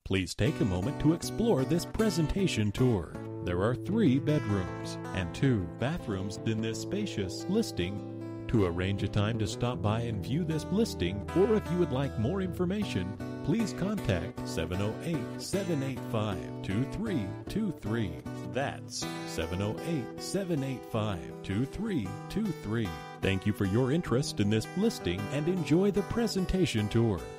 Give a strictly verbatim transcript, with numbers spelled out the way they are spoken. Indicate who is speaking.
Speaker 1: Please take a moment to explore this presentation tour. There are three bedrooms and two bathrooms in this spacious listing. To arrange a time to stop by and view this listing, or if you would like more information, please contact seven oh eight, seven eight five, two three two three. That's seven oh eight, seven eight five, two three two three. Thank you for your interest in this listing and enjoy the presentation tour.